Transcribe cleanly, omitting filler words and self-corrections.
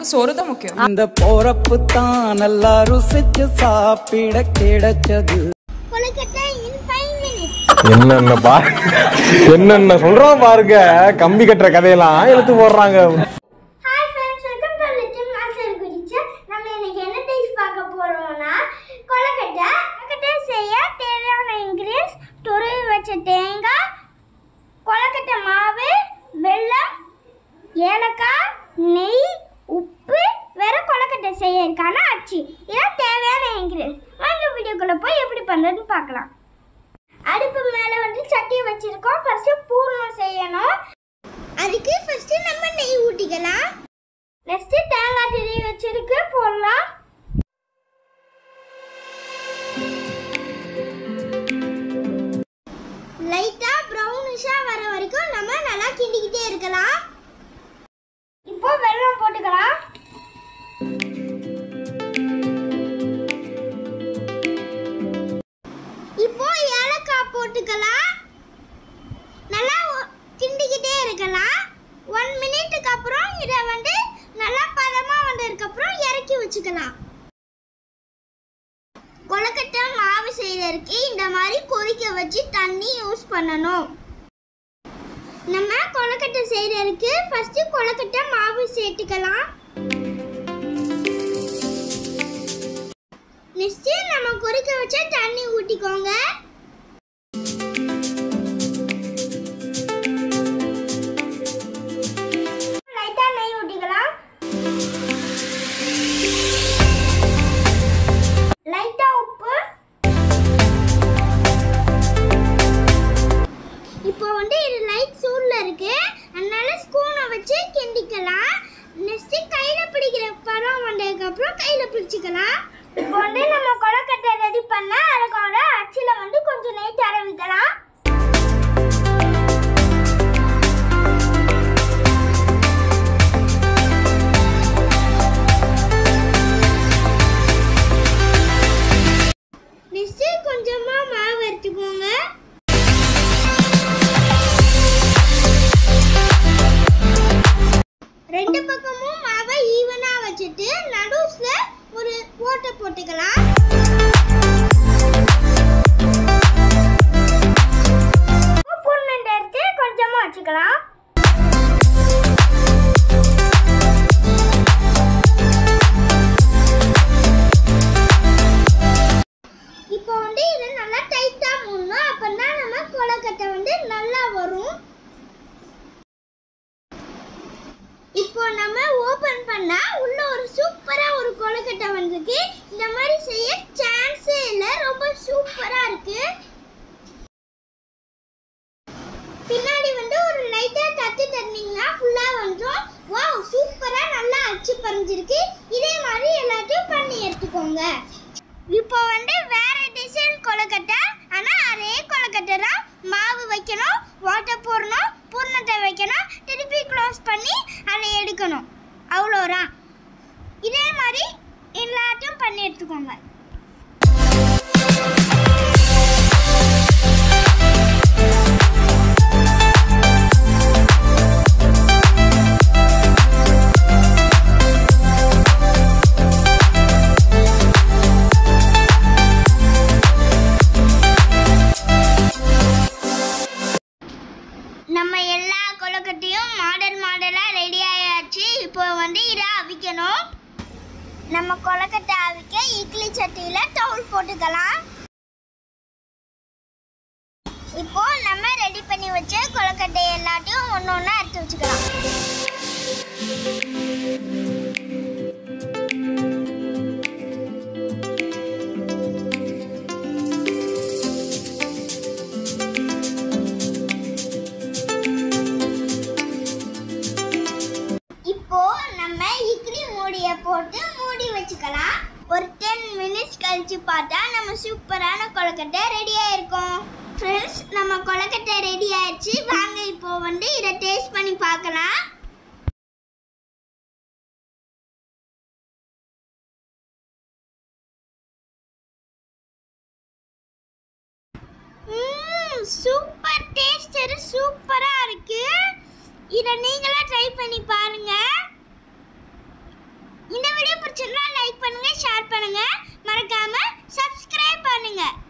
சோறு தான் முக்கியம். அந்த போறப்பு தான் நல்லா ருசிச்சு சாப்பிட கிடைச்சது. என்னென்ன சொல்றோம் பாருங்க, கம்பி கட்டுற கதையெல்லாம் எடுத்து போடுறாங்க. Hi friends, welcome to little master kitchen. நம்ம இன்னைக்கு என்ன டிஷ் பார்க்க போறோம்னா கொழுக்கட்டை செய்ய தேவையான இன்கிரிடியன்ட்ஸ்: துருவி வச்ச தேங்காய், கொழுக்கட்டை மாவு, வெல்லம், ஏலக்காய், நெய், உப்பு, வேற கொழுக்கட்டை செய்யறதுக்கான அச்சு. இதான் தேவையான இன்கிரிடியன்ட்ஸ். வாங்க வீடியோக்குள்ள போய் எப்படி பண்றதுன்னு பார்க்கலாம். அடுப்பு மேலே வந்து சட்டி வச்சிருக்கோம். ஃபர்ஸ்ட் பூரணம் செய்யணும். அதுக்கு ஃபர்ஸ்ட் நம்ம நெய் ஊற்றிக்கலாம். நெக்ஸ்ட் தேங்காய் துருவி வச்சிருக்கு போடலாம். லைட்டா ப்ரௌனிஷா வர வரைக்கும் நம்ம நல்லா கிண்டிக்கிட்டே இருக்கலாம். இப்போ வெல்லம் போட்டுக்கலாம். இப்போ ஏலக்காய் போட்டுக்கலாம். நல்லா கிண்டிக்கிட்டே இருக்கலாம். 1 மினிட்டுக்கு அப்புறம் இதை வந்து நல்லா பதமா வந்ததுக்கு அப்புறம் இறக்கி வச்சுக்கலாம். கொழுக்கட்டை மாவு செய்யறதுக்கு இந்த மாதிரி கொதிக்க வச்சு தண்ணி யூஸ் பண்ணணும். நம்ம கொழுக்கட்டை செய்யறதுக்கு ஃபர்ஸ்ட் கொழுக்கட்டை மாவு சேர்த்துக்கலாம். நெக்ஸ்ட் நம்ம கொதிக்க வச்ச தண்ணி ஊத்திக்கோங்க. லைட்டா நெய் ஊத்திக்கலாம். லைட்டா உப்பு. இப்போ வந்து இது லைட் சூடுல இருக்கு, அதனால ஸ்பூனை வச்சு கிண்டிக்கலாம். நெக்ஸ்ட் கையில பிடிக்கிற பரம் வந்ததுக்கு அப்புறம் கையில பிடிச்சிக்கலாம். இப்போ வந்து நம்ம கொழுக்கட்டை ரெடி பண்ண அதுக்கான அச்சில வந்து கொஞ்சம் நெய் தடவிக்கலாம். நெக்ஸ்ட் கொஞ்சமா மாவு எடுத்துக்கோங்க. ரெண்டு பக்கமும் மாவை ஈவனா வச்சுட்டு நடுவுல ஒரு ஓட்டை போட்டுக்கலாம். பூர்ணம் எடுத்து கொஞ்சமா வச்சுக்கலாம். இப்போ வந்து இதை நல்லா டைட்டா மூடணும். அப்பதான் நம்ம கொழுக்கட்டை வந்து நல்லா வரும். இப்போ நம்ம ஓபன் பண்ணா உள்ள ஒரு சூப்பரா ஒரு கொழுக்கட்டை வந்திருக்கு. இந்த மாதிரி செய்ய சான்ஸே இல்ல, ரொம்ப சூப்பரா இருக்கு. பின்னாடி வந்து ஒரு லைட்டா தட்டு தட்டினீங்கன்னா ஃபுல்லா வந்துடும். வாவ், சூப்பரா நல்லா அச்சு பறிஞ்சிருக்கு. இதே மாதிரி எல்லாத்தையும் பண்ணி எடுத்துக்கோங்க. இப்போ வந்து வேற டிசைன் கொழுக்கட்டை, ஆனா அதே கொழுக்கட்டை தான். மாவு வைக்கணும், வாட்டர் போடணும், பூர்ணத்தை வைக்கணும், திருப்பி க்ளோஸ் பண்ணி அதை எடுக்கணும். அவ்வளோதான். இதே மாதிரி எல்லாத்தையும் பண்ணி எடுத்துக்கோங்க. நம்ம எல்லா கொழுக்கட்டையும் மாடலா ரெடி ஆயாச்சு. இப்போ வந்து இதை அவிக்கணும். நம்ம கொழுக்கட்டை அவிக்க இட்லி சட்டியில தவுல் போட்டுக்கலாம். இப்போ நம்ம ரெடி பண்ணி வச்ச கொழுக்கட்டை எல்லாத்தையும் ஒன்னொன்னா எடுத்து வச்சுக்கலாம். போட்டு மூடி வச்சுக்கலாம். ஒரு 10 மினிட்ஸ் கழிச்சு பார்த்தா நம்ம சூப்பரான கொழுக்கட்டை ரெடி ஆயிருக்கும். ஃப்ரெண்ட்ஸ், நம்ம கொழுக்கட்டை ரெடி ஆயிடுச்சு. வாங்க இப்போ வந்து இதை டேஸ்ட் பண்ணி பார்க்கலாம். சூப்பர் டேஸ்ட், சூப்பரா இருக்கு. இதை நீங்களே ட்ரை பண்ணி பாருங்க. பிடிச்சிருந்தா லைக் பண்ணுங்க, ஷேர் பண்ணுங்க, மறக்காம சப்ஸ்கிரைப் பண்ணுங்க.